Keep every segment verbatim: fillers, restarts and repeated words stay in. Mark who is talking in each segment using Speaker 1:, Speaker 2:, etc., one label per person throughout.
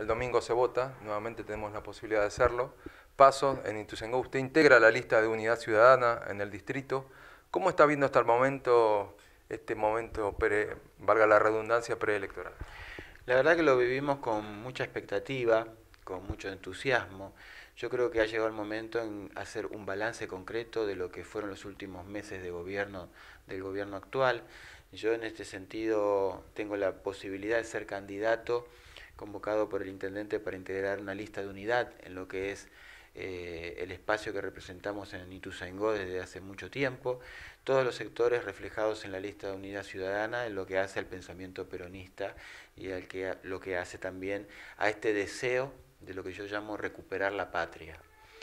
Speaker 1: el domingo se vota, nuevamente tenemos la posibilidad de hacerlo. Paso, en Ituzaingó usted integra la lista de Unidad Ciudadana en el distrito. ¿Cómo está viendo hasta el momento, este momento, pre, valga la redundancia, preelectoral?
Speaker 2: La verdad que lo vivimos con mucha expectativa, con mucho entusiasmo. Yo creo que ha llegado el momento en hacer un balance concreto de lo que fueron los últimos meses de gobierno del gobierno actual. Yo en este sentido tengo la posibilidad de ser candidato convocado por el intendente para integrar una lista de unidad en lo que es eh, el espacio que representamos en Ituzaingó desde hace mucho tiempo, todos los sectores reflejados en la lista de unidad ciudadana, en lo que hace al pensamiento peronista y al que, lo que hace también a este deseo de lo que yo llamo recuperar la patria,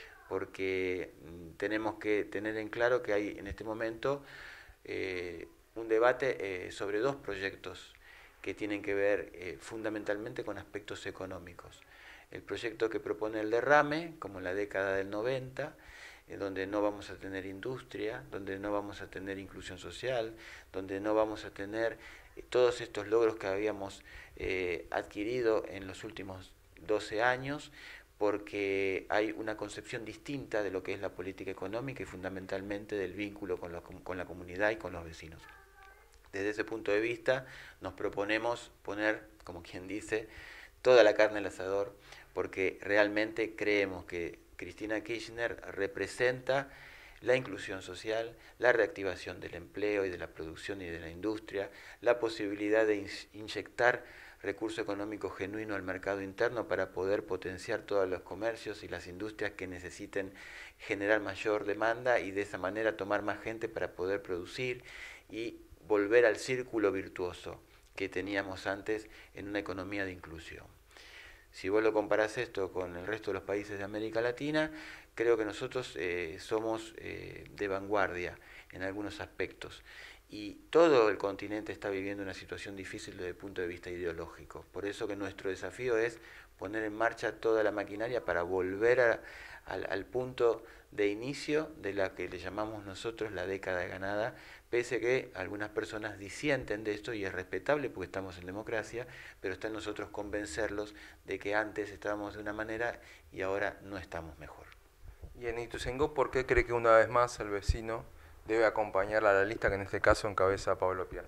Speaker 2: porque tenemos que tener en claro que hay en este momento eh, un debate eh, sobre dos proyectos que tienen que ver eh, fundamentalmente con aspectos económicos. El proyecto que propone el derrame, como en la década del noventa, eh, donde no vamos a tener industria, donde no vamos a tener inclusión social, donde no vamos a tener eh, todos estos logros que habíamos eh, adquirido en los últimos doce años, porque hay una concepción distinta de lo que es la política económica y fundamentalmente del vínculo con la, con la comunidad y con los vecinos. Desde ese punto de vista nos proponemos poner, como quien dice, toda la carne al asador, porque realmente creemos que Cristina Kirchner representa la inclusión social, la reactivación del empleo y de la producción y de la industria, la posibilidad de inyectar recurso económico genuino al mercado interno para poder potenciar todos los comercios y las industrias que necesiten generar mayor demanda y de esa manera tomar más gente para poder producir y volver al círculo virtuoso que teníamos antes en una economía de inclusión. Si vos lo comparás esto con el resto de los países de América Latina, creo que nosotros eh, somos eh, de vanguardia en algunos aspectos. Y todo el continente está viviendo una situación difícil desde el punto de vista ideológico. Por eso que nuestro desafío es poner en marcha toda la maquinaria para volver a, al, al punto de inicio de la que le llamamos nosotros la década ganada, pese que algunas personas disienten de esto y es respetable porque estamos en democracia, pero está en nosotros convencerlos de que antes estábamos de una manera y ahora no estamos mejor.
Speaker 1: Y en Ituzaingó, ¿por qué cree que una vez más el vecino debe acompañar a la lista que en este caso encabeza Pablo Piana?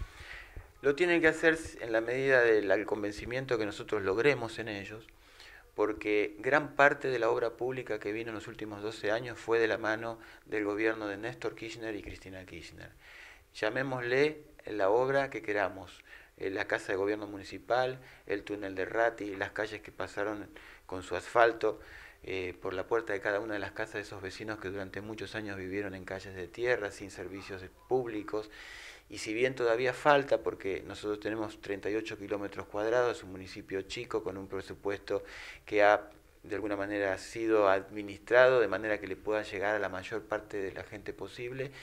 Speaker 2: Lo tienen que hacer en la medida del convencimiento que nosotros logremos en ellos, porque gran parte de la obra pública que vino en los últimos doce años fue de la mano del gobierno de Néstor Kirchner y Cristina Kirchner. Llamémosle la obra que queramos, la casa de gobierno municipal, el túnel de Ratti, las calles que pasaron con su asfalto eh, por la puerta de cada una de las casas de esos vecinos que durante muchos años vivieron en calles de tierra, sin servicios públicos. Y si bien todavía falta, porque nosotros tenemos treinta y ocho kilómetros cuadrados, un municipio chico con un presupuesto que ha de alguna manera sido administrado de manera que le pueda llegar a la mayor parte de la gente posible,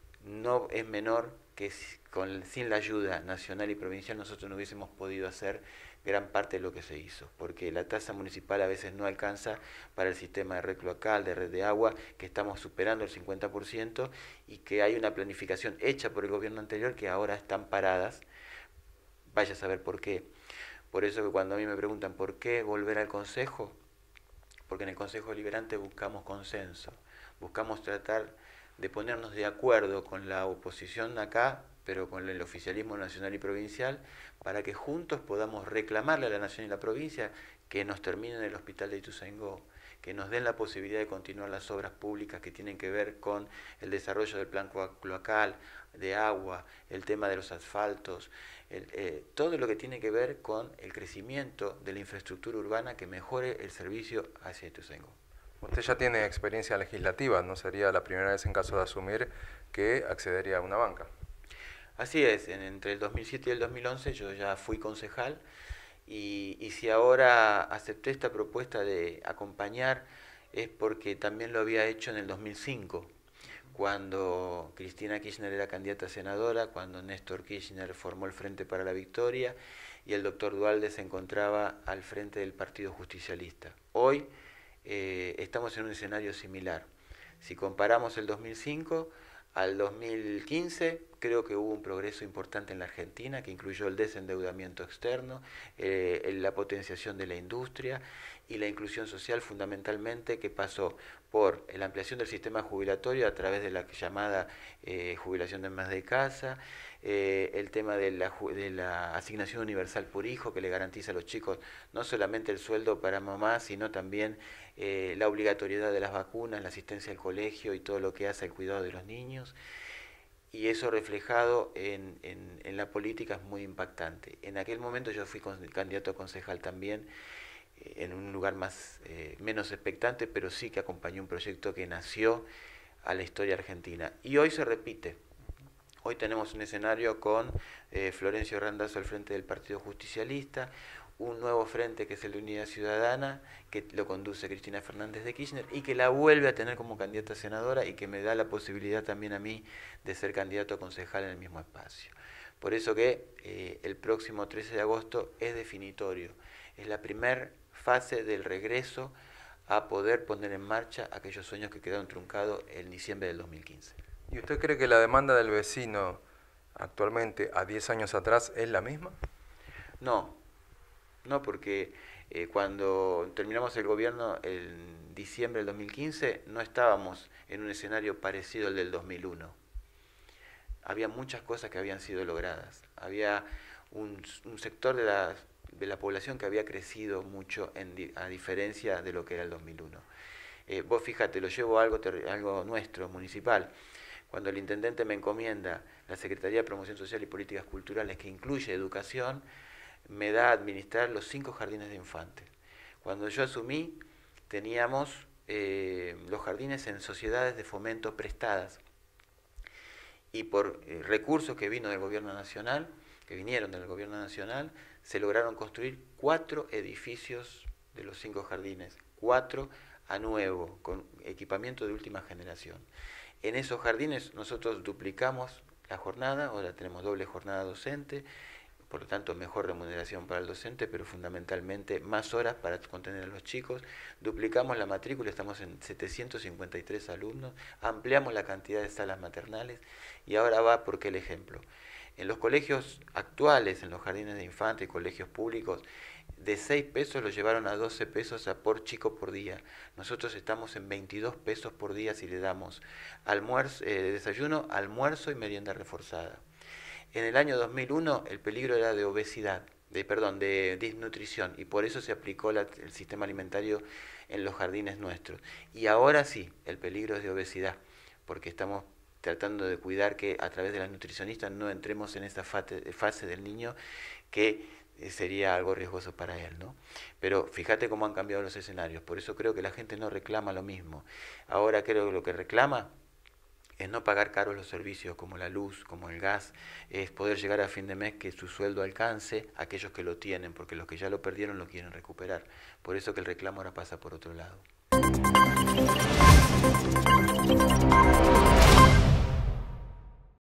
Speaker 2: no es menor que con, sin la ayuda nacional y provincial nosotros no hubiésemos podido hacer gran parte de lo que se hizo, porque la tasa municipal a veces no alcanza para el sistema de red cloacal, de red de agua, que estamos superando el cincuenta por ciento y que hay una planificación hecha por el gobierno anterior que ahora están paradas, vaya a saber por qué. Por eso que cuando a mí me preguntan por qué volver al Consejo, porque en el Consejo Deliberante buscamos consenso, buscamos tratar de ponernos de acuerdo con la oposición acá, pero con el oficialismo nacional y provincial, para que juntos podamos reclamarle a la nación y la provincia que nos terminen el hospital de Ituzaingó, que nos den la posibilidad de continuar las obras públicas que tienen que ver con el desarrollo del plan cloacal, de agua, el tema de los asfaltos, el, eh, todo lo que tiene que ver con el crecimiento de la infraestructura urbana que mejore el servicio hacia Ituzaingó.
Speaker 1: Usted ya tiene experiencia legislativa, no sería la primera vez en caso de asumir que accedería a una banca.
Speaker 2: Así es, en, entre el dos mil siete y el dos mil once yo ya fui concejal y, y si ahora acepté esta propuesta de acompañar es porque también lo había hecho en el dos mil cinco, cuando Cristina Kirchner era candidata a senadora, cuando Néstor Kirchner formó el Frente para la Victoria y el doctor Duhalde se encontraba al frente del Partido Justicialista. Hoy eh, estamos en un escenario similar. Si comparamos el dos mil cinco al dos mil quince, creo que hubo un progreso importante en la Argentina, que incluyó el desendeudamiento externo, eh, la potenciación de la industria y la inclusión social fundamentalmente, que pasó por la ampliación del sistema jubilatorio a través de la llamada eh, jubilación de más de casa, eh, el tema de la, de la asignación universal por hijo, que le garantiza a los chicos no solamente el sueldo para mamá, sino también eh, la obligatoriedad de las vacunas, la asistencia al colegio y todo lo que hace al cuidado de los niños. Y eso reflejado en, en, en la política es muy impactante. En aquel momento yo fui con, candidato a concejal también, eh, en un lugar más eh, menos expectante, pero sí que acompañó un proyecto que nació a la historia argentina. Y hoy se repite. Hoy tenemos un escenario con eh, Florencio Randazzo al frente del Partido Justicialista, un nuevo frente que es el de Unidad Ciudadana, que lo conduce Cristina Fernández de Kirchner y que la vuelve a tener como candidata a senadora y que me da la posibilidad también a mí de ser candidato a concejal en el mismo espacio. Por eso que eh, el próximo trece de agosto es definitorio, es la primera fase del regreso a poder poner en marcha aquellos sueños que quedaron truncados en diciembre del dos mil quince.
Speaker 1: ¿Y usted cree que la demanda del vecino actualmente, a diez años atrás, es la misma?
Speaker 2: No. No, porque eh, cuando terminamos el gobierno en diciembre del dos mil quince no estábamos en un escenario parecido al del dos mil uno. Había muchas cosas que habían sido logradas. Había un, un sector de la, de la población que había crecido mucho en, a diferencia de lo que era el dos mil uno. Eh, vos fíjate, lo llevo a algo, algo nuestro, municipal. Cuando el intendente me encomienda la Secretaría de Promoción Social y Políticas Culturales, que incluye educación, me da a administrar los cinco jardines de infantes. Cuando yo asumí, teníamos eh, los jardines en sociedades de fomento prestadas. Y por eh, recursos que vino del gobierno nacional, que vinieron del gobierno nacional, se lograron construir cuatro edificios de los cinco jardines, cuatro a nuevo, con equipamiento de última generación. En esos jardines nosotros duplicamos la jornada, ahora tenemos doble jornada docente, por lo tanto mejor remuneración para el docente, pero fundamentalmente más horas para contener a los chicos. Duplicamos la matrícula, estamos en setecientos cincuenta y tres alumnos, ampliamos la cantidad de salas maternales y ahora va porque el ejemplo. En los colegios actuales, en los jardines de infantes y colegios públicos, de seis pesos lo llevaron a doce pesos a por chico por día. Nosotros estamos en veintidós pesos por día si le damos almuerzo, eh, desayuno, almuerzo y merienda reforzada. En el año dos mil uno el peligro era de obesidad, de, perdón, de desnutrición, y por eso se aplicó la, el sistema alimentario en los jardines nuestros. Y ahora sí, el peligro es de obesidad, porque estamos tratando de cuidar que a través de las nutricionistas no entremos en esa fase, fase del niño que sería algo riesgoso para él, ¿no? Pero fíjate cómo han cambiado los escenarios, por eso creo que la gente no reclama lo mismo. Ahora creo que lo que reclama es no pagar caros los servicios como la luz, como el gas, es poder llegar a fin de mes que su sueldo alcance a aquellos que lo tienen, porque los que ya lo perdieron lo quieren recuperar. Por eso que el reclamo ahora pasa por otro lado.